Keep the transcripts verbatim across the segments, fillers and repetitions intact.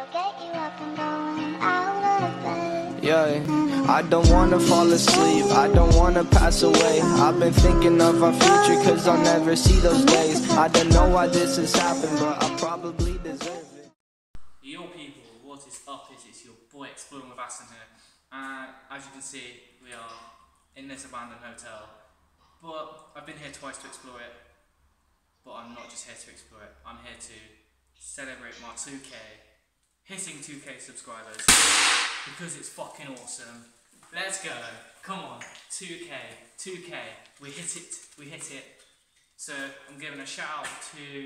Yeah, I don't wanna fall asleep, I don't wanna pass away. I've been thinking of our future cause I'll never see those days. I don't know why this has happened, but I probably deserve it. Yo people, what is up? Is it's your boy Exploring with Aston here, and as you can see, we are in this abandoned hotel. But I've been here twice to explore it, but I'm not just here to explore it, I'm here to celebrate my two K, hitting two K subscribers, because it's fucking awesome. Let's go, come on, two K, two K, we hit it, we hit it. So I'm giving a shout out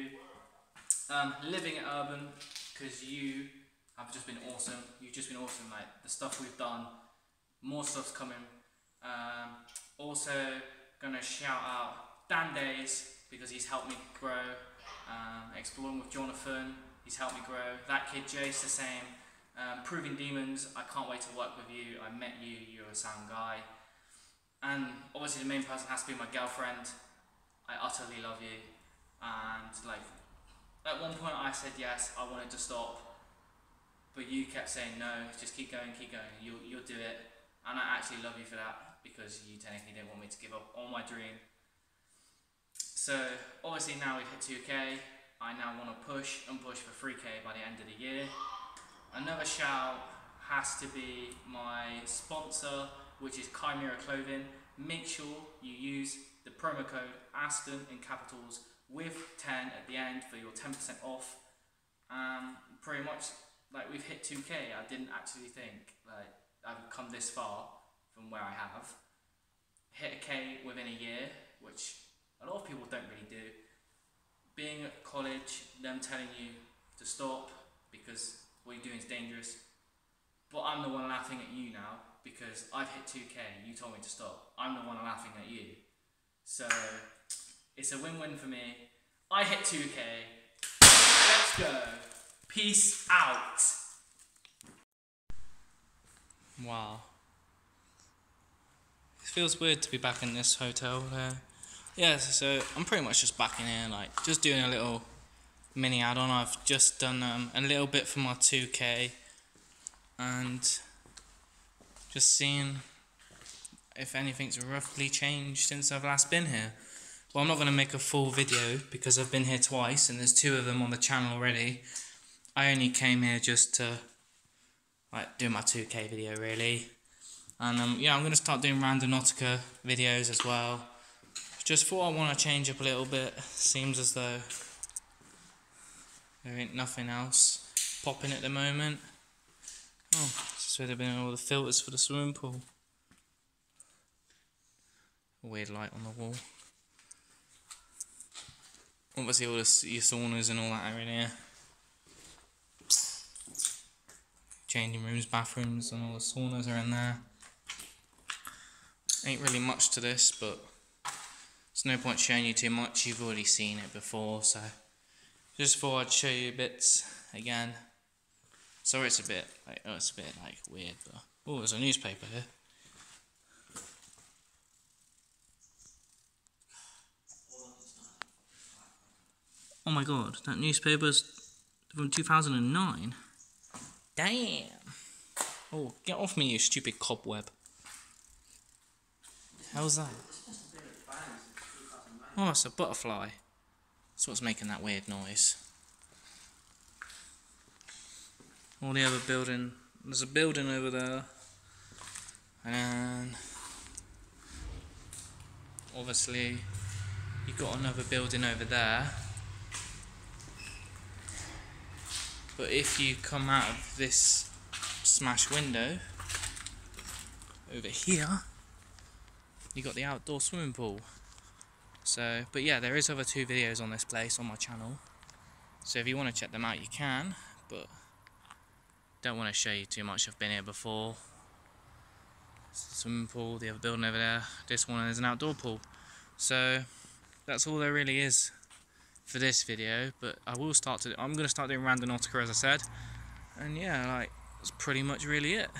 to um, Living at Urban, because you have just been awesome, you've just been awesome, like the stuff we've done, more stuff's coming. Um, also gonna shout out Dan Days, because he's helped me grow, um, Exploring with Jonathan, he's helped me grow, that kid Jace the same, um, Proving Demons, I can't wait to work with you, I met you, you're a sound guy, and obviously the main person has to be my girlfriend. I utterly love you, and like, at one point I said yes, I wanted to stop, but you kept saying no, just keep going, keep going, you'll, you'll do it, and I actually love you for that, because you technically didn't want me to give up on my dream. So obviously now we've hit two K, I now want to push and push for three K by the end of the year. Another shout has to be my sponsor, which is Chimera Clothing. Make sure you use the promo code Aston in capitals with ten at the end for your ten percent off. Um, pretty much like we've hit two K. I didn't actually think like I've come this far from where I have. Hit a K within a year, which a lot of people don't really do. Being at college, them telling you to stop because what you're doing is dangerous. But I'm the one laughing at you now because I've hit two K, you told me to stop. I'm the one laughing at you. So it's a win-win for me. I hit two K. Let's go. Peace out. Wow. It feels weird to be back in this hotel there. Yeah, so I'm pretty much just back in here, like just doing a little mini add-on. I've just done um, a little bit for my two K and just seeing if anything's roughly changed since I've last been here. Well, I'm not going to make a full video because I've been here twice and there's two of them on the channel already. I only came here just to like do my two K video really. And um, yeah, I'm going to start doing Randonautica videos as well. Just thought I want to change up a little bit. Seems as though there ain't nothing else popping at the moment. Oh, this is where they've been all the filters for the swimming pool. A weird light on the wall. Obviously all the your saunas and all that are in here. Changing rooms, bathrooms and all the saunas are in there. Ain't really much to this, but there's no point showing you too much, you've already seen it before, so just thought I'd show you bits again. Sorry it's a bit, like, oh it's a bit like weird, but oh there's a newspaper here. Oh my god, that newspaper's from two thousand nine. Damn! Oh, get off me you stupid cobweb. How's that? Oh, it's a butterfly. That's what's making that weird noise. All the other building, there's a building over there. And then, obviously, you've got another building over there. But if you come out of this smash window, over here, you got the outdoor swimming pool. So, but yeah, there is other two videos on this place on my channel. So if you want to check them out, you can. But don't want to show you too much. I've been here before. Swimming pool, the other building over there. This one is an outdoor pool. So that's all there really is for this video. But I will start to. I'm going to start doing Randonautica as I said. And yeah, like that's pretty much really it.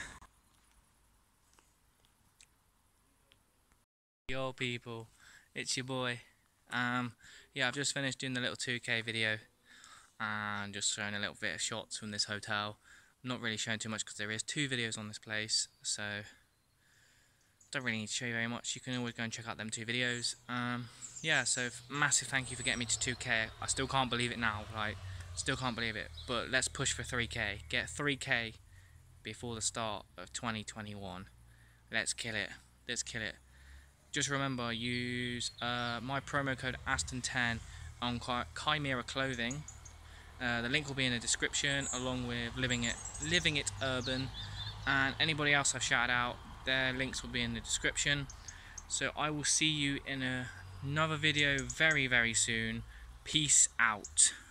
Yo people, it's your boy. Um, yeah, I've just finished doing the little two K video. and just showing a little bit of shots from this hotel. I'm not really showing too much because there is two videos on this place, so don't really need to show you very much. You can always go and check out them two videos. Um, yeah, so massive thank you for getting me to two K. I still can't believe it now, like, still can't believe it. But let's push for three K. Get three K before the start of twenty twenty-one. Let's kill it. Let's kill it. Just remember, use uh, my promo code Aston ten on Chimera Clothing. Uh, the link will be in the description, along with Living It, Living It Urban, and anybody else I've shouted out. Their links will be in the description. So I will see you in a, another video very, very soon. Peace out.